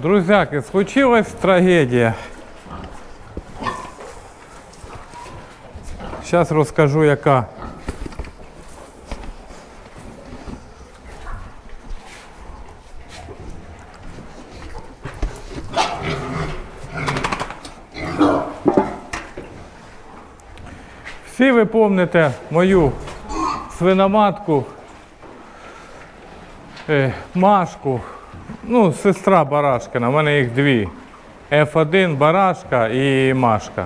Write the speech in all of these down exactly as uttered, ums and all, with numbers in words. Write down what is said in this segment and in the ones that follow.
Друзяки, случилась трагедія. Зараз розкажу, яка. Всі ви пам'ятаєте мою свиноматку, е, Машку, ну, сестра Барашкина, в мене їх дві. еф один Барашка і Машка.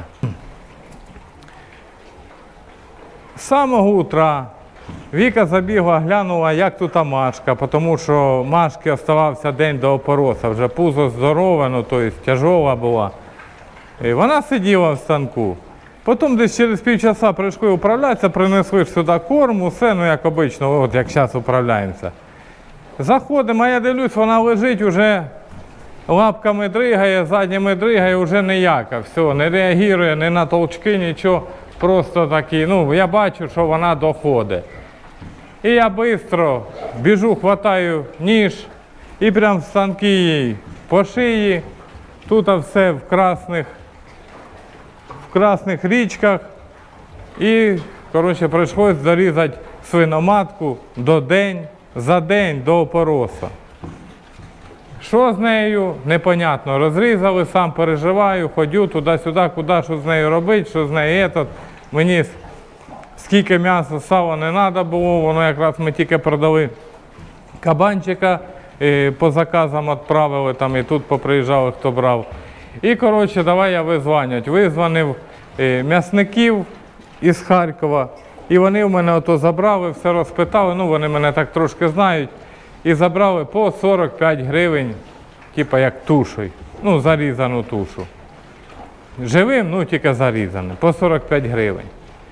З самого утра Віка забігла, глянула, як тут Машка, тому що Машки оставався день до опороса, вже пузо здорове, ну, тобто тяжола була. І вона сиділа в станку. Потім десь через півчаса прийшли управлятися, принесли сюди корм, усе, ну як обично, от як зараз управляємося. Заходимо, а я дивлюсь, вона лежить, вже лапками дригає, задніми дригає, вже ніяка, все, не реагує ні на толчки, нічого, просто такі, ну я бачу, що вона доходить. І я швидко біжу, хватаю ніж і прямо в станки їй по шиї, тут все в красних, в красних річках. І, коротше, прийшлось зарізати свиноматку до день, за день до опороса. Що з нею? Непонятно. Розрізали, сам переживаю, ходю туди-сюди, куди, що з нею робити, що з нею етот. Мені скільки м'яса, сала не треба було, воно якраз ми тільки продали кабанчика, і по заказам відправили, там і тут поприїжджали, хто брав. І, коротше, давай я визванювати. Визвонив м'ясників із Харкова, і вони в мене ото забрали, все розпитали, ну вони мене так трошки знають, і забрали по сорок п'ять гривень, типа як тушою, ну зарізану тушу. Живим, ну тільки зарізане, по сорок п'ять гривень.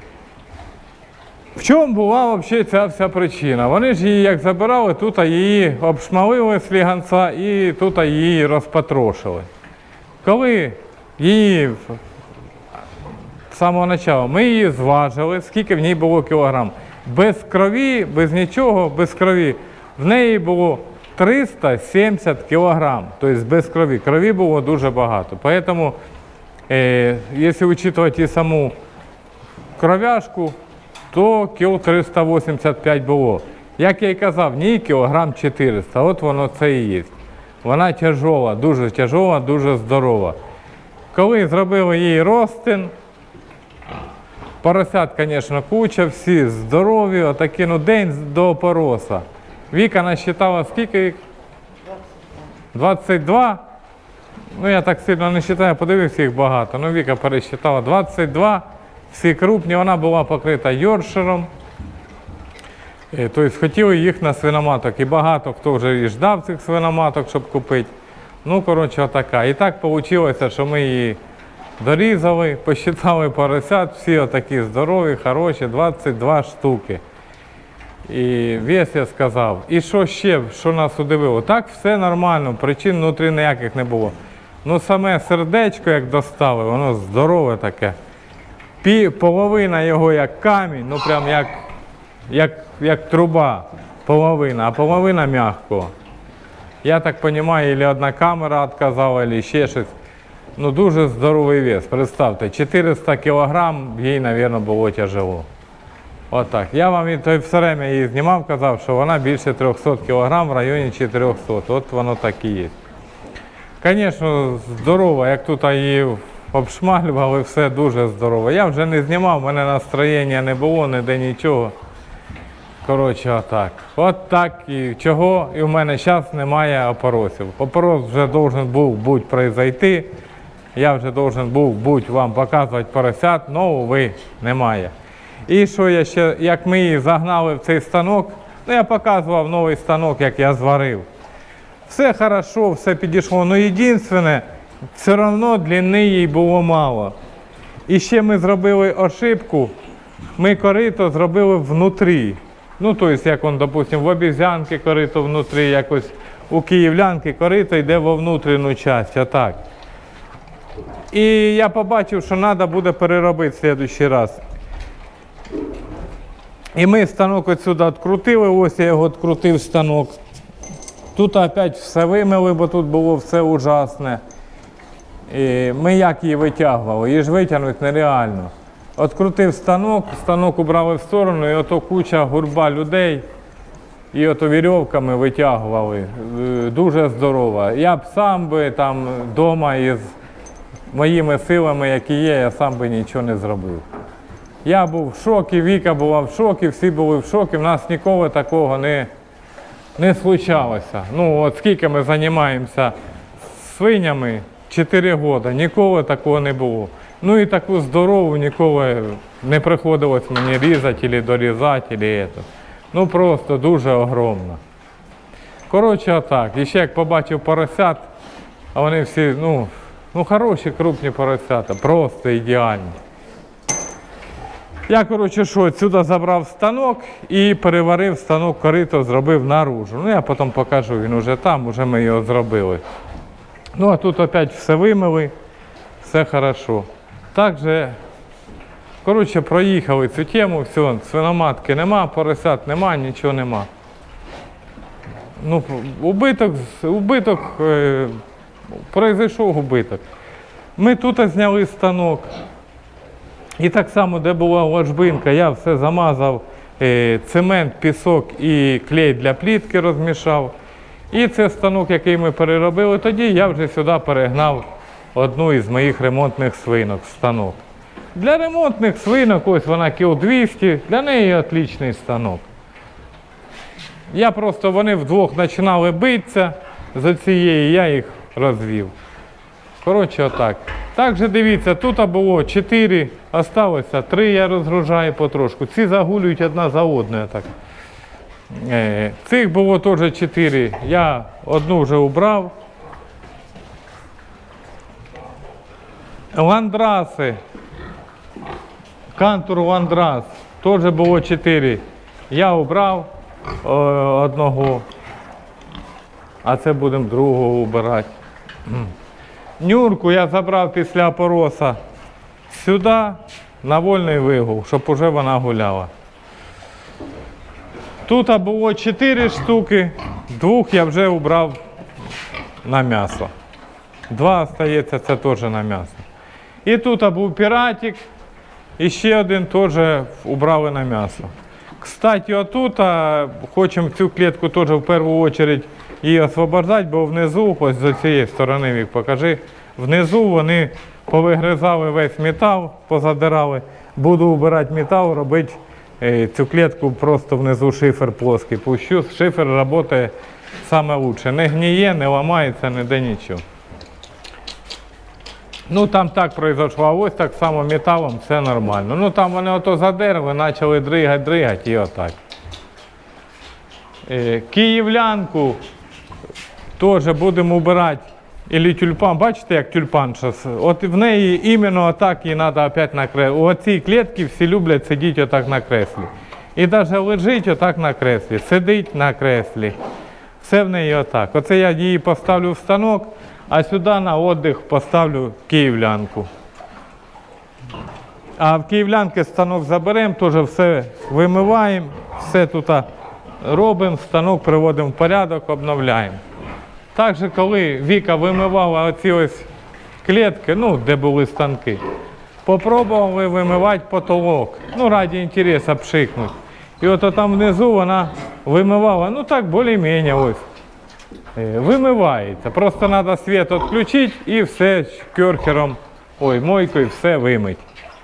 В чому була взагалі ця вся причина? Вони ж її як забирали, тут її обшмалили з сліганця і тут її розпотрошили. Коли її з самого початку ми її зважили, скільки в ній було кілограм. Без крові, без нічого, без крові. В неї було триста сімдесят кілограм, тобто без крові. Крові було дуже багато. Тому, е, якщо вчитувати і саму кров'яшку, то кіло триста вісімдесят п'ять було. Як я й казав, в ній кілограм чотириста, от воно це і є. Вона тяжола, дуже тяжола, дуже здорова. Коли зробили їй розтин, поросят, звісно, куча, всі здорові, отакі, ну, день до опороса. Віка насчитала скільки? двадцять два. Ну, я так сильно не вважаю, подивився, їх багато. Ну, Віка пересчитала двадцять два, всі крупні, вона була покрита йоркширом. Тобто хотіли їх на свиноматок. І багато хто вже і ждав цих свиноматок, щоб купити. Ну, коротше, отака. І так вийшло, що ми її дорізали, посчитали поросят, всі отакі здорові, хороші, двадцять два штуки. І вес я сказав. І що ще, що нас удивило? Так, все нормально, причин внутрі ніяких не було. Ну, саме сердечко, як достали, воно здорове таке. Пі, половина його як камінь, ну прям як, як, як труба, половина, а половина м'якого. Я так розумію, або одна камера відказала, або ще щось. Ну, дуже здоровий вес, представте, чотириста кілограм, їй, мабуть, було тяжело. Отак. Я вам і все время її знімав, казав, що вона більше трьохсот кілограм, в районі чотирьохсот. От воно так і є. Звісно, здорово, як тут її обшмалювали, все дуже здорово. Я вже не знімав, в мене настроєння не було, ніде нічого. Коротше, отак. От так і чого, і в мене зараз немає опоросів. Опорос вже должен був будь произойти, я вже должен був будь вам показувати поросят, але, увы, немає. І що я ще, як ми її загнали в цей станок, ну я показував новий станок, як я зварив. Все хорошо, все підійшло, але єдине, все одно длини їй було мало. І ще ми зробили ошибку, ми корито зробили внутрі. Ну, тобто, як он, допустим, в обізянки корито внутрі, якось у київлянки корито йде во внутрішню частину, отак. І я побачив, що треба буде переробити в наступний раз. І ми станок отсюди відкрутили, ось я його відкрутив станок. Тут опять все вимили, бо тут було все ужасне. І ми як її витягували? Її ж витягнути нереально. Открутив станок, станок убрали в сторону, і ото куча гурба людей. І ото вірьовками витягували. Дуже здорово. Я б сам би там вдома із моїми силами, які є, я сам би нічого не зробив. Я був в шокі, Віка була в шокі, всі були в шокі, в нас ніколи такого не, не случалося. Ну от скільки ми займаємося свинями, чотири роки, ніколи такого не було. Ну і таку здорову ніколи не приходилось мені різати, або дорізати, або це. Ну просто дуже огромно. Коротше, отак. І ще як побачив поросят, а вони всі, ну, ну хороші, крупні поросята, просто ідеальні. Я, коротше, що, сюди забрав станок і переварив станок, корито зробив наружу. Ну, я потім покажу, він уже там, вже ми його зробили. Ну, а тут опять все вимили, все хорошо. Також, коротше, проїхали цю тему, все, свиноматки нема, поросят нема, нічого нема. Ну, убиток, убиток, е, произойшов убиток. Ми тут зняли станок. І так само, де була ложбинка, я все замазав, е, цемент, пісок і клей для плітки розмішав. І це станок, який ми переробили тоді, я вже сюди перегнав одну із моїх ремонтних свинок, станок. Для ремонтних свинок, ось вона кіл двісті, для неї отличний станок. Я просто, вони вдвох починали битися за цієї, я їх розвів. Коротше, отак. Також дивіться, тут було чотири, залишилося три, я розгружаю потрошку. Ці загулюють одна за одною. Так. Е, цих було теж чотири, я одну вже убрав. Ландраси, кантур ландрас, теж було чотири, я убрав о, одного, а це будемо другого убирати. Нюрку я забрав після опороса сюди, на вольний вигул, щоб уже вона гуляла. Тут було чотири штуки, двох я вже убрав на м'ясо. Два залишається, це теж на м'ясо. І тут був піратик, і ще один теж убрали на м'ясо. Кстати, отут хочемо цю клітку теж в першу чергу її освобождати, бо внизу, ось з цієї сторони, Вік, покажи, внизу вони повигризали весь метал, позадирали. Буду убирати метал, робити е, цю клітку просто внизу шифер плоский. Пущу, шифер працює саме краще. Не гніє, не ламається, ніде нічого. Ну там так пройшло, а ось так само металом все нормально. Ну там вони ото задерли, почали дригати, дригати і отак. Е, київлянку теж будемо убирати, або тюльпан, бачите, як тюльпан зараз? От в неї іменно отак її треба опять на креслі. У цій клітці всі люблять сидіти отак на креслі. І навіть лежить отак на креслі, сидить на креслі. Все в неї отак. Оце я її поставлю в станок, а сюди на відпочинок поставлю київлянку. А в київлянки станок заберемо, теж все вимиваємо, все тут робимо, станок приводимо в порядок, обновляємо. Також, коли Віка вимивала оці ось клітки, ну, де були станки, попробували вимивати потолок, ну, раді інтересу пшикнути. І от там внизу вона вимивала, ну так, більш-менш ось, вимивається. Просто треба світ відключити і все керхером, ой, мойкою все вимити.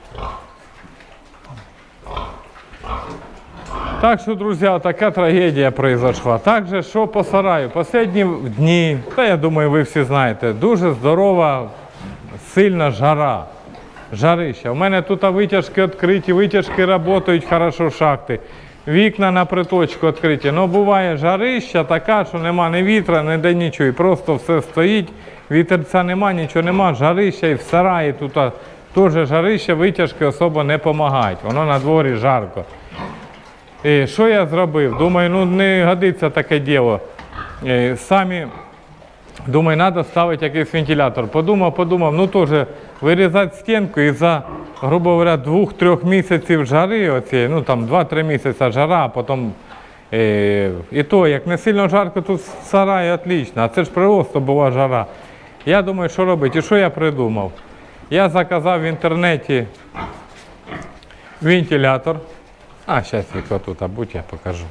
Так що, друзі, така трагедія произошла. Також, що по сараю, останні дні, та я думаю, ви всі знаєте, дуже здорова, сильна жара, жарища. У мене тут витяжки відкриті, витяжки працюють хорошо, шахти, вікна на приточку відкриті. Ну, буває жарища така, що нема ні вітра, ніде нічого, і просто все стоїть, вітерця нема, нічого нема, жарища, і в сараї тут теж жарища, витяжки особо не допомагають, воно на дворі жарко. І що я зробив? Думаю, ну не годиться таке діло. І самі, думаю, треба ставити якийсь вентилятор. Подумав, подумав, ну теж вирізати стінку і за, грубо говоря, двох-трьох місяців жари, оці, ну там два-три місяці жара, а потім Е, і то, як не сильно жарко, тут в сараї отлично, а це ж просто була жара. Я думаю, що робити. І що я придумав? Я заказав в інтернеті вентилятор. А, зараз вікно тут, а будь я покажу.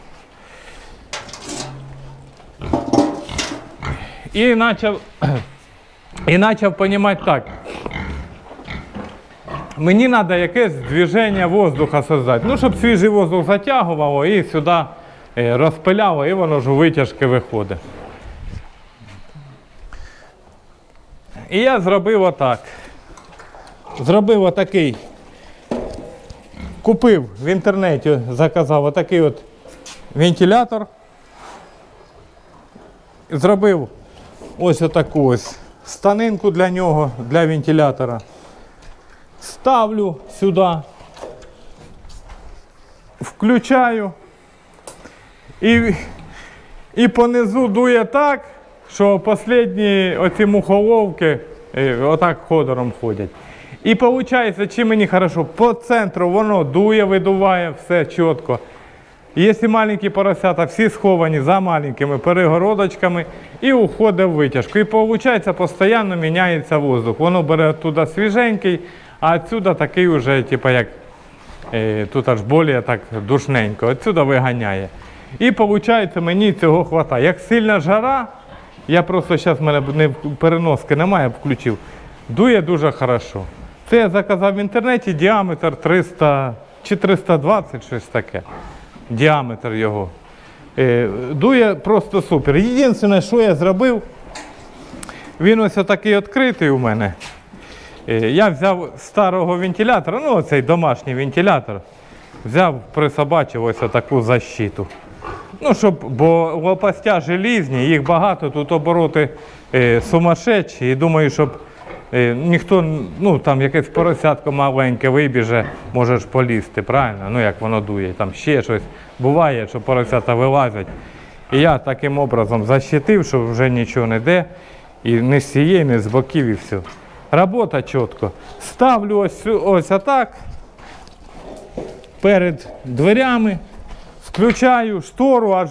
І почав, і почав розуміти так. Мені треба якесь движення воздуха создати. Ну, щоб свіжий воздух затягувало і сюди розпиляло, і воно ж у витяжки виходить. І я зробив отак. Зробив отакий. Купив в інтернеті, заказав отакий от вентилятор. Зробив ось отаку ось станинку для нього, для вентилятора. Ставлю сюди, включаю і, і понизу дує так, що останні оці мухоловки отак ходором ходять. І виходить, чи мені хорошо, по центру воно дує, видуває, все чітко. Якщо маленькі поросята, всі сховані за маленькими перегородочками і уходить в витяжку. І виходить, постійно міняється воздух. Воно бере туди свіженький, а відсюди такий вже, типу, як, е, тут аж більш так душненько, відсюди виганяє. І виходить, мені цього вистачає. Як сильна жара, я просто зараз, в мене не, переноски немає, включив, дує дуже хорошо. Це я заказав в інтернеті, діаметр триста чи триста двадцять, щось таке. Діаметр його. Е, дує просто супер. Єдине, що я зробив, він ось такий відкритий у мене. Е, я взяв старого вентилятора, ну оцей домашній вентилятор, взяв, присобачив ось таку защиту. Ну, щоб, бо лопастя желізні, їх багато, тут обороти е, сумасшедші, і думаю, щоб е, ніхто, ну там якесь поросятко маленьке вибіже, можеш полізти, правильно? Ну як воно дує, там ще щось буває, що поросята вилазять. І я таким образом защитив, щоб вже нічого не йде, і не з цієї, не з боків, і все. Робота чітко. Ставлю ось, ось отак, перед дверями, включаю штору, аж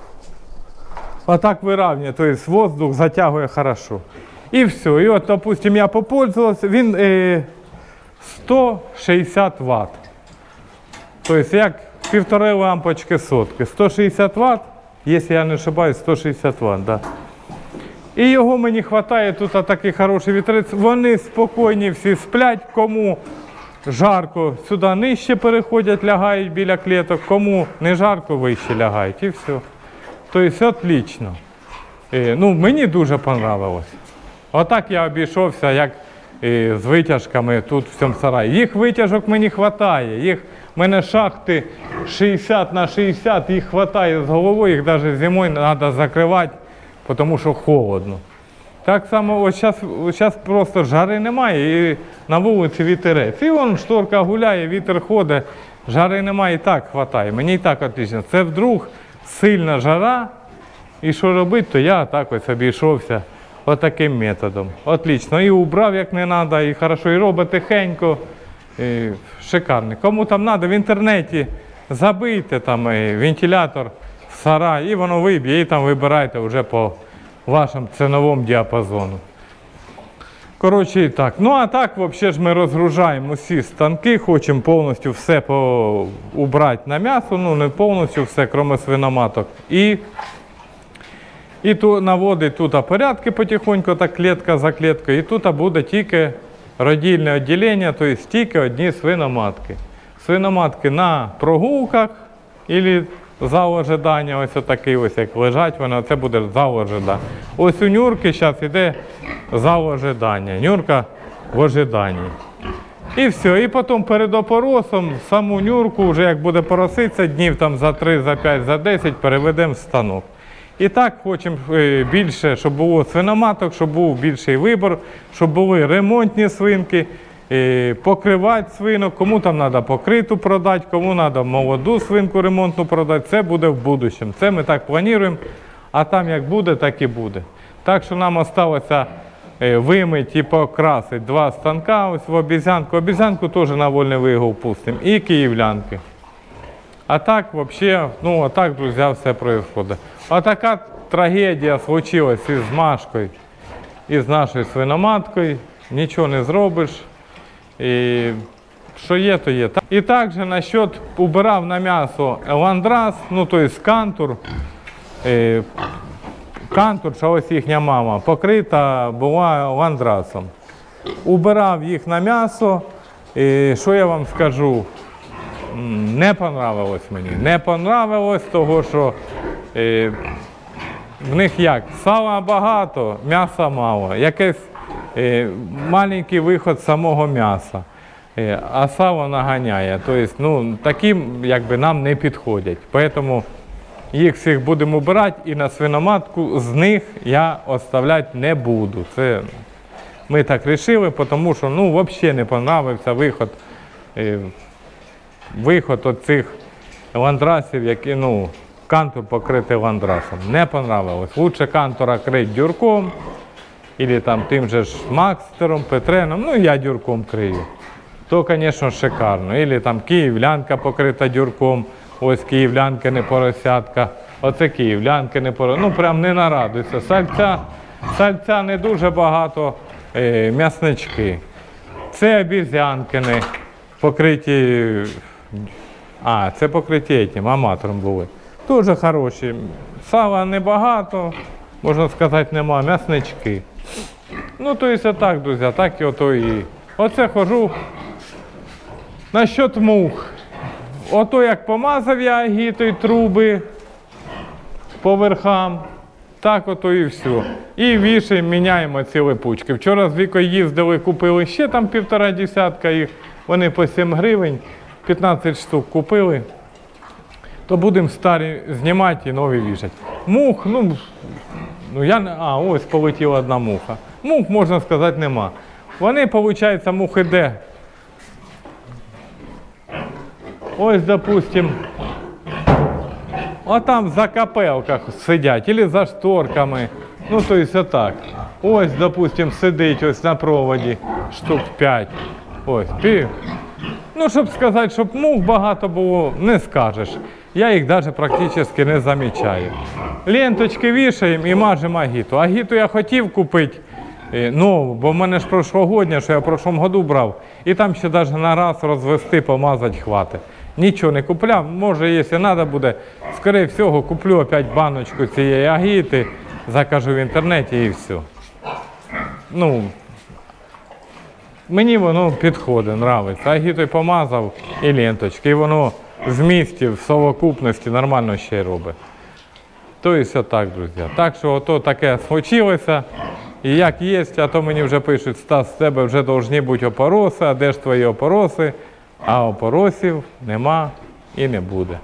отак вирівнює, тобто воздух затягує хорошо. І все. І от, допустим, я попользувався, він е, сто шістдесят ватт. Тобто як півтори лампочки сотки. сто шістдесят ватт, якщо я не ошибаюсь, сто шістдесят ватт, да. І його мені вистачає, тут такий хороший вітерець. Вони спокійні всі сплять, кому жарко, сюди нижче переходять, лягають біля клеток, кому не жарко, вище лягають, і все. Тобто, отлично. Е, ну, мені дуже понравилось. Отак я обійшовся, як е, з витяжками тут в цьому сараї. Їх витяжок мені вистачає, їх, в мене шахти шістдесят на шістдесят, їх вистачає з головою, їх навіть зимою треба закривати, тому що холодно. Так само, ось зараз, ось зараз просто жари немає, і на вулиці вітерець. І вон шторка гуляє, вітер ходить, жари немає, і так вистачає. Мені і так отлично. Це вдруг сильна жара, і що робити, то я так ось обійшовся отаким методом. Отлично. І убрав, як не треба, і хорошо, і робить тихенько. І шикарний. Кому там треба, в інтернеті забийте там вентилятор в сарай, і воно виб'є, і там вибирайте вже по вашому ціновому діапазону. Коротше, і так. Ну, а так, взагалі ж ми розгружаємо усі станки, хочемо повністю все по... убрати на м'ясо, ну, не повністю все, крім свиноматок. І, і тут наводить тут порядки потихоньку, так клітка за кліткою, і тут буде тільки родильне відділення, тобто тільки одні свиноматки. Свиноматки на прогулках, або зал ожидання, ось отакий ось, як лежать вони, це буде зал ожидання. Ось у Нюрки зараз йде зал ожидання, Нюрка в ожиданні. І все, і потім перед опоросом саму Нюрку, вже як буде пороситися, днів там за три, за п'ять, за десять переведемо в станок. І так хочемо більше, щоб було свиноматок, щоб був більший вибір, щоб були ремонтні свинки, покривати свинок, кому там треба покриту продати, кому треба молоду свинку ремонтну продати, це буде в будущому. Це ми так плануємо, а там як буде, так і буде. Так що нам залишилося вимити і покрасити два станка ось в обізянку. Обізянку теж на вольний вигул пустимо і київлянки. А так вообще, ну а так, друзья, все происходит. А така трагедія случилась із Машкою, із нашою свиноматкою. Нічого не зробиш. І що є, то є. І також насчет убирав на м'ясо ландрас, ну то есть кантур. Е, кантурша, ось їхня мама, покрита була ландрасом. Убирав їх на м'ясо. І що я вам скажу? Не понравилось мені. Не понравилось, того що е, в них як? Сала багато, м'яса мало. Якийсь е, маленький виход самого м'яса. Е, а сало наганяє. Тобто, ну, такі якби нам не підходять. Тому їх всіх будемо обирати і на свиноматку з них я оставляти не буду. Це ми так вирішили, тому що ну, взагалі не понравився виход. Е, Виход от цих ландрасів, які, ну, кантур покритий ландрасом. Не понравилось. Лучше кантура крити дюрком, або там тим же ж Макстером, Петреном, ну я дюрком крию. То, звісно, шикарно. Або там київлянка покрита дюрком, ось київлянка не поросятка, оце київлянка не поросятка. Ну, прям не нарадуйся. Сальця, сальця не дуже багато, е, м'яснички. Це обіз'янкини, покриті. А, це покриті тим, аматором були. Дуже хороші. Сала небагато, можна сказати, нема, м'яснички. Ну, то есть отак, друзі, так і ото і. Оце хожу. Насчет мух. Ото як помазав я агітою труби по верхам, так ото і все. І вішаємо, міняємо ці липучки. Вчора з Вікою їздили, купили ще там півтора десятка їх, вони по сім гривень. п'ятнадцять штук купили, то будемо старі знімати і нові вішати. Мух, ну, ну я не, а, ось полетіла одна муха. Мух, можна сказати, нема. Вони, виходить, мухи де? Ось, допустим, отам за капелках сидять, або за шторками, ну, то есть отак. Ось, допустим, сидить ось на проводі штук п'ять. Ось, пів. Ну, щоб сказати, щоб мух багато було, не скажеш. Я їх навіть практично не замічаю. Ленточки вішаємо і мажемо агіту. Агіту я хотів купити нову, бо в мене ж прошлогодня, що я в прошлому году брав, і там ще навіть на раз розвести, помазати хватить. Нічого не купляв, може, якщо треба буде, скоріше всього, куплю опять баночку цієї агіти, закажу в інтернеті і все. Ну, мені воно підходить, подобається. Агітою помазав і ленточки, і воно в місті, в совокупності нормально ще й робить. Тобто отак, друзі. Так що ото таке случилося. І як є, а то мені вже пишуть, Стас, з тебе вже повинні бути опороси, а де ж твої опороси? А опоросів нема і не буде.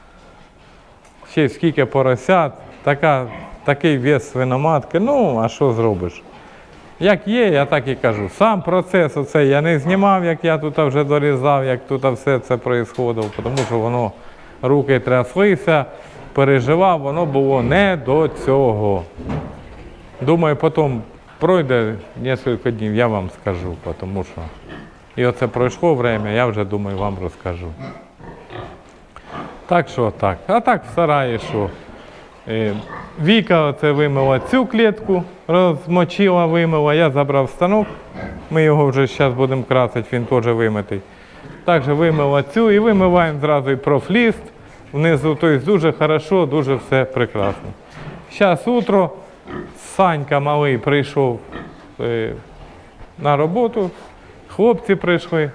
Ще скільки поросят, така, такий вес свиноматки, ну, а що зробиш? Як є, я так і кажу. Сам процес оцей я не знімав, як я тут вже дорізав, як тут все це відбувалося, тому що воно, руки тряслися, переживав, воно було не до цього. Думаю, потім пройде кілька днів, я вам скажу, тому що і оце пройшло время, я вже думаю, вам розкажу. Так що так. А так в сараї, що е, Віка оце вимила цю клітку, розмочила, вимила, я забрав станок, ми його вже зараз будемо красити, він теж вимитий. Також вимила цю і вимиваємо зразу і профліст внизу, тобто дуже хорошо, дуже все прекрасно. Зараз утро, Санька малий прийшов е, на роботу, хлопці прийшли.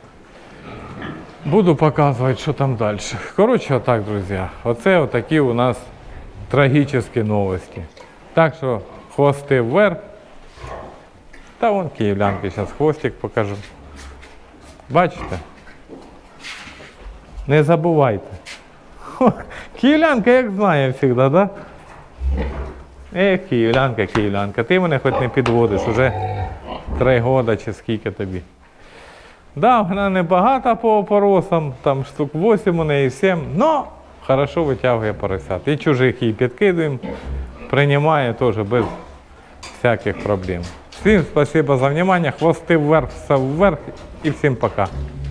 Буду показувати, що там далі. Коротше, отак, друзі. Оце отакі у нас трагічні новості. Так що хвости вверх. Та вон київлянки, зараз хвостик покажу. Бачите? Не забувайте. Хо, київлянка як знає завжди, так? Да? Ех, київлянка, київлянка, ти мене хоч не підводиш, уже три роки чи скільки тобі. Да, вона не багата по опоросам, там штук вісім у неї, сім, но хорошо витягує поросят. І чужих їй підкидуємо, приймає теж без всяких проблем. Всім спасибо за внимание, хвости вверх, все вверх і всім пока.